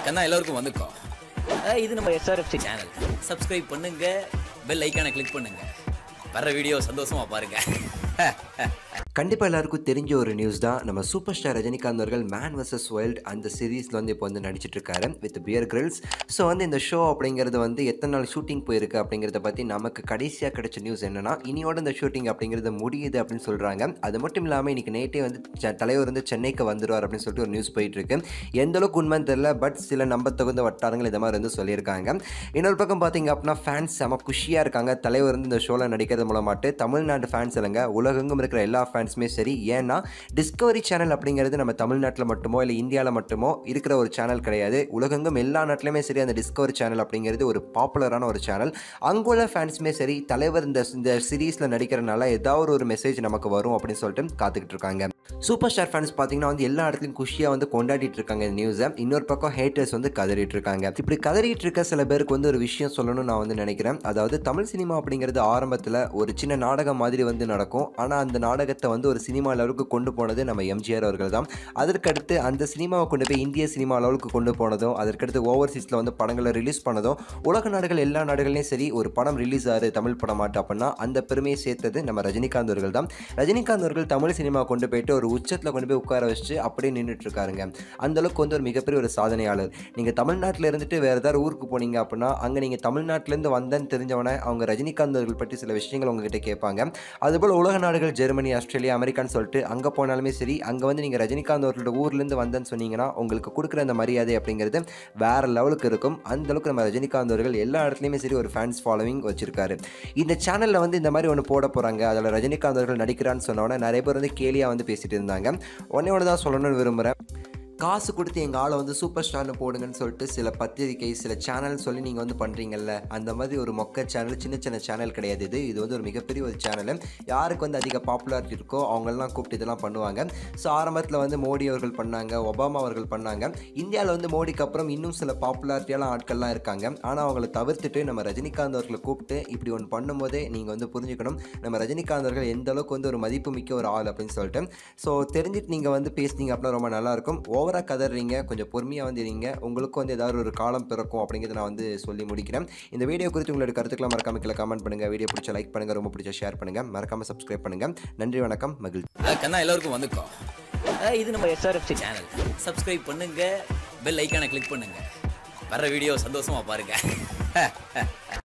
கண்ணா எல்லாருக்கும் வந்துக்கோ. இது நம்ம SRFC சேனல். சப்ஸ்கிரைப் பண்ணுங்க, பெல் ஐக்கானை கிளிக் பண்ணுங்க. வர வீடியோ சந்தோஷமா பாருங்க. கண்டிப்பாக எல்லாருக்கும் தெரிஞ்ச ஒரு நியூஸ் தான். நம்ம சூப்பர் ஸ்டார் ரஜினிகாந்த் அவர்கள் மேன் வர்சஸ் வைல்ட் அந்த சீரீஸில் வந்து இப்போ வந்து நடிச்சிட்டு இருக்காரு வித் பியர் கிரில்ஸ். ஸோ வந்து இந்த ஷோ அப்படிங்கிறது வந்து எத்தனை நாள் ஷூட்டிங் போயிருக்கு அப்படிங்கிறத பற்றி நமக்கு கடைசியாக கிடைச்ச நியூஸ் என்னன்னா, இனியோட இந்த ஷூட்டிங் அப்படிங்கிறது முடியுது அப்படின்னு சொல்கிறாங்க. அது மட்டும் இல்லாமல் இன்றைக்கி நேற்றே வந்து தலைவர் வந்து சென்னைக்கு வந்துடுவார் அப்படின்னு சொல்லிட்டு ஒரு நியூஸ் போயிட்டு இருக்கு. எந்த அளவுக்கு உண்மைன்னு தெரியல, பட் சில நம்ப தகுந்த வட்டாரங்கள் இந்த மாதிரி வந்து சொல்லியிருக்காங்க. இன்னொரு பக்கம் பார்த்தீங்க அப்படின்னா ஃபேன்ஸ் செம குஷியாக இருக்காங்க. தலைவர் வந்து இந்த ஷோவில் நடிக்கிறது மூலமாட்டு தமிழ்நாட்டு ஃபேன்ஸ் இல்லைங்க, உலகெங்கும் இருக்கிற எல்லா ஃபேன்ஸுமே சரி. ஏன்னா டிஸ்கவரி சேனல் அப்படிங்கிறது நம்ம தமிழ்நாட்டில் மட்டுமோ இல்லை இந்தியாவில் மட்டுமோ இருக்கிற ஒரு சேனல் கிடையாது. உலகெங்கும் எல்லா நாட்டிலுமே சரி அந்த டிஸ்கவரி சேனல் அப்படிங்கிறது ஒரு பாப்புலரான ஒரு சேனல். அங்குள்ள ஃபேன்ஸுமே சரி தலைவர் இந்த சீரீஸில் நடிக்கிறனால ஏதாவது ஒரு மெசேஜ் நமக்கு வரும் அப்படின்னு சொல்லிட்டு காத்துக்கிட்டு இருக்காங்க. சூப்பர் ஸ்டார் ஃபேன்ஸ் பார்த்தீங்கன்னா வந்து எல்லா இடத்துலையும் குஷியாக வந்து கொண்டாடிட்டு இருக்காங்க இந்த நியூஸை. இன்னொரு பக்கம் ஹேட்டர்ஸ் வந்து கதறிட்டு இருக்காங்க. இப்படி கதறிட்டு இருக்க சில பேருக்கு வந்து ஒரு விஷயம் சொல்லணும்னு நான் வந்து நினைக்கிறேன். அதாவது தமிழ் சினிமா அப்படிங்கிறது ஆரம்பத்தில் ஒரு சின்ன நாடகம் மாதிரி வந்து நடக்கும். ஆனால் அந்த நாடகத்தை வந்து ஒரு சினிமா லெவலுக்கு கொண்டு போனது நம்ம எம்ஜிஆர் அவர்கள் தான். அதற்கடுத்து அந்த சினிமாவை கொண்டு போய் இந்திய சினிமா லெவலுக்கு கொண்டு போனதும், அதற்கடுத்து ஓவர்சீஸில் வந்து படங்களை ரிலீஸ் பண்ணதும், உலக நாடுகள் எல்லா நாடுகளையும் சரி ஒரு படம் ரிலீஸ் ஆகுது தமிழ் படம் மாட்டு அப்படின்னா அந்த பெருமையை சேர்த்தது நம்ம ரஜினிகாந்த் அவர்கள் தான். ரஜினிகாந்த் அவர்கள் தமிழ் சினிமா கொண்டு போயிட்டு ஒரு உச்சத்தில் கொண்டு போய் உட்கார வச்சு அப்படியே நின்றுட்டு இருக்காருங்க. அந்த அளவுக்கு வந்து ஒரு மிகப்பெரிய ஒரு சாதனையாளர். நீங்கள் தமிழ்நாட்டில் இருந்துட்டு வேறு ஏதாவது ஊருக்கு போனீங்க அப்படின்னா அங்கே நீங்கள் தமிழ்நாட்டிலேருந்து வந்தேன்னு தெரிஞ்சவனே அவங்க ரஜினிகாந்த் அவர்கள் பற்றி சில விஷயங்கள் உங்ககிட்ட கேட்பாங்க. அதுபோல் உலக நாடுகள் ஜெர்மனி, ஆஸ்திரேலியா, அமெரிக்கான்னு சொல்லிட்டு அங்கே போனாலுமே சரி அங்கே வந்து நீங்கள் ரஜினிகாந்த் அவர்களோட ஊர்லேருந்து வந்தேன்னு சொன்னீங்கன்னா உங்களுக்கு கொடுக்குற அந்த மரியாதை அப்படிங்கிறது வேறு லெவலுக்கு இருக்கும். அந்த அளவுக்கு நம்ம ரஜினிகாந்த் அவர்கள் எல்லா இடத்துலையுமே சரி ஒரு ஃபேன்ஸ் ஃபாலோவிங் வச்சிருக்காரு. இந்த சேனலில் வந்து இந்த மாதிரி ஒன்று போட போகிறாங்க, அதில் ரஜினிகாந்த் அவர்கள் நடிக்கிறான்னு சொன்னோன்னே நிறைய பேர் வந்து கேலியாக வந்து பேசிகிட்டு இருந்தாங்க. ஒன்று தான் சொல்லணும்னு விரும்புகிறேன். காசு கொடுத்து எங்கள் ஆளை வந்து சூப்பர் ஸ்டார்னு போடுங்கன்னு சொல்லிட்டு சில பத்திரிகை சில சேனல் சொல்லி நீங்கள் வந்து பண்ணுறீங்கல்ல, அந்த மாதிரி ஒரு மொக்க சேனல், சின்ன சின்ன சேனல் கிடையாது இது வந்து ஒரு மிகப்பெரிய ஒரு சேனல். யாருக்கு வந்து அதிக பாப்புலாரிட்டி இருக்கோ அவங்களெலாம் கூப்பிட்டு இதெல்லாம் பண்ணுவாங்க. ஸோ ஆரம்பத்தில் வந்து மோடி அவர்கள் பண்ணாங்க, ஒபாமா அவர்கள் பண்ணாங்க. இந்தியாவில் வந்து மோடிக்கு அப்புறம் இன்னும் சில பாப்புலாரிட்டியான ஆட்கள்லாம் இருக்காங்க. ஆனால் அவங்கள தவிர்த்துட்டு நம்ம ரஜினிகாந்த் அவர்களை கூப்பிட்டு இப்படி ஒன்று பண்ணும்போதே நீங்கள் வந்து புரிஞ்சுக்கணும் நம்ம ரஜினிகாந்த் அவர்கள் எந்த அளவுக்கு வந்து ஒரு மதிப்பு மிக்க ஒரு ஆள் அப்படின்னு சொல்லிட்டு. ஸோ தெரிஞ்சுட்டு நீங்கள் வந்து பேசுனீங்க அப்படின்னா ரொம்ப நல்லாயிருக்கும். ஓவராக கதறீங்க, கொஞ்சம் பொறுமையாக வந்து இருங்க, உங்களுக்கும் வந்து ஏதாவது ஒரு காலம் பிறக்கும் அப்படிங்கிறத நான் வந்து சொல்லி முடிக்கிறேன். இந்த வீடியோ குறித்து உங்களோட கருத்துக்களை மறக்காம கீழே கமெண்ட் பண்ணுங்கள். வீடியோ பிடிச்ச லைக் பண்ணுங்கள், ரொம்ப பிடிச்ச ஷேர் பண்ணுங்கள், மறக்காமல் சப்ஸ்கிரைப் பண்ணுங்கள். நன்றி, வணக்கம், மகிழ்ச்சி. கண்ணா எல்லாருக்கும் வந்துக்கோ. இது நம்ம SRFC சேனல். சப்ஸ்கிரைப் பண்ணுங்க, பெல் ஐக்கானை கிளிக் பண்ணுங்க. வர வீடியோ சந்தோஷமா பாருங்க.